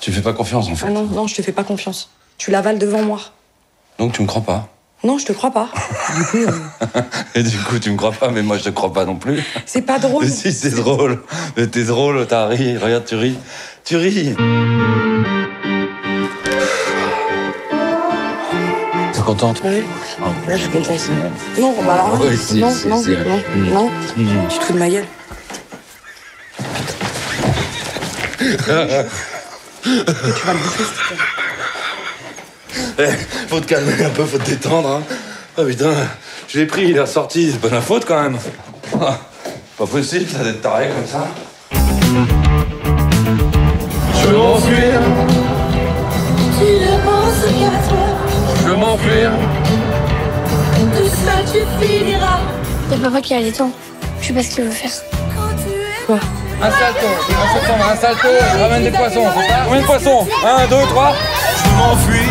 Tu fais pas confiance, en fait. Ah non, non, je te fais pas confiance. Tu l'avales devant moi. Donc tu me crois pas? Non, je te crois pas. Du coup... Et du coup, tu me crois pas, mais moi, je te crois pas non plus. C'est pas drôle. Mais si, c'est drôle. Mais t'es drôle, t'as ri. Regarde, tu ris. Tu ris. T'es contente? Oui. Là, je suis contente. Non, bah alors non. Oui, si, non, si, non, si. non, non. Tu te fous de ma gueule. Tu vas le bouffer, s'il te plaît. Eh, faut te calmer un peu, faut te détendre, hein. Oh putain, je l'ai pris, il est ressorti, c'est pas ma faute quand même. Ah, pas possible, ça d'être taré comme ça. Je veux m'enfuir. Tu ne penses qu'à toi. Je veux m'enfuir. Tout seul tu finiras. Y'a papa qui a les temps. Je sais pas ce qu'il veut faire. Quand tu es Quoi? Un salto, un salto, il ramène des poissons, c'est ça? Combien de poissons? 1, 2, 3. Je veux m'enfuir,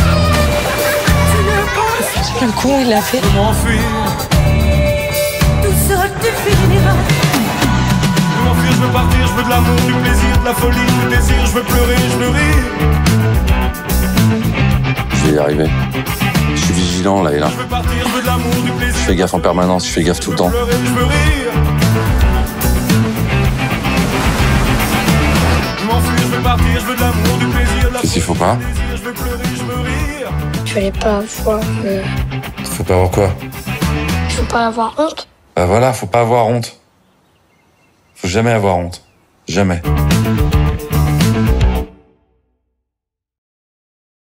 Quel con il l'a fait. je veux m'enfuir. tout seul tu finiras. Je veux m'enfuir, je veux partir, je veux de l'amour, du plaisir, de la folie, du désir. Je veux pleurer, je veux rire. Je vais y arriver. Je suis vigilant là et là. Je veux partir, je veux de l'amour, du plaisir. Je fais gaffe en permanence, je fais gaffe tout le temps. Je veux pleurer, je veux rire. Je veux m'enfuir, je veux partir, je veux de l'amour, du plaisir, de la Qu'est-ce qu'il faut pas? folie, du désir. Je veux pleurer, je veux rire. Tu fallait pas avoir... Faut pas avoir quoi? Faut pas avoir honte. Bah voilà, faut pas avoir honte. Faut jamais avoir honte. Jamais.